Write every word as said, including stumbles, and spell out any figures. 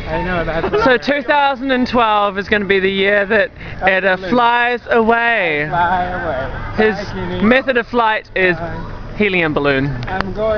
I know, that's what So I- two thousand twelve is going to be the year that Etta Absolutely. flies away. Fly away. His Bye, Kenny. method of flight is Bye. helium balloon. I'm going.